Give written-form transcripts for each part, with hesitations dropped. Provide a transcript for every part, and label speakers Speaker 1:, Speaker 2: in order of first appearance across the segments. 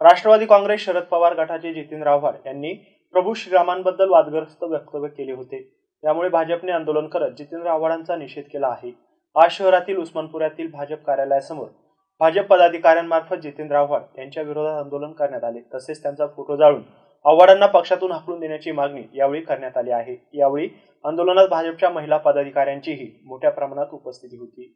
Speaker 1: राष्ट्रवादी काँग्रेस शरद पवार गटाचे जितेंद्र आव्हाड यांनी प्रभू श्रीरामांबद्दल वादग्रस्त वक्तव्य केले होते। त्यामुळे भाजपने आंदोलन करत जितेंद्र आव्हाडांचा निषेध केला आहे। आज शहरातील उस्मानपुरातील भाजप कार्यालयासमोर भाजप पदाधिकाऱ्यांमार्फत जितेंद्र आव्हाड यांच्या विरोधात आंदोलन करण्यात आले। तसेच त्यांचा फोटो जाळून आव्हाडांना पक्षातून हाकलून देण्याची मागणी यावेळी करण्यात आली आहे। यावेळी आंदोलनात भाजपच्या महिला पदाधिकाऱ्यांचीही मोठ्या प्रमाणात उपस्थिती होती।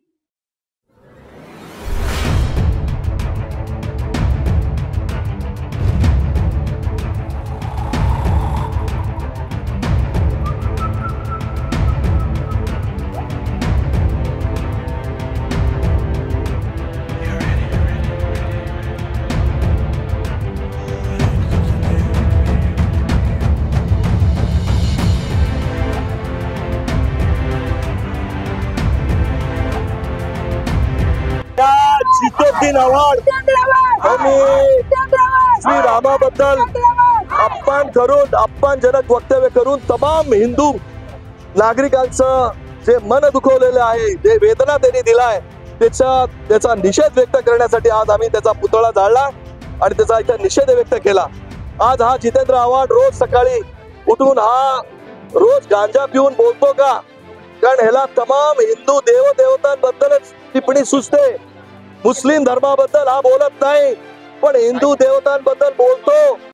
Speaker 2: जितेंद्र आव्हाड श्री रामाबद्दल अपमानजनक वक्तव्य करून तमाम हिंदू नागरिकांचं जे मन दुखवलेलं आहे, जे वेदना त्यांनी दिलाय, त्याचा निषेध व्यक्त करण्यासाठी आज आम्ही त्याचा पुतळा जाळला आणि त्याचा इथे निषेध व्यक्त केला। आज हा जितेंद्र आव्हाड रोज सकाळी उठून हा रोज गांजा पिऊन बोलतो का? कारण ह्याला तमाम हिंदू देवदेवतांबद्दलच टिप्पणी सुचते। मुस्लिम धर्माबद्दल हा बोलत नाही, पण हिंदू देवतांबद्दल बोलतो।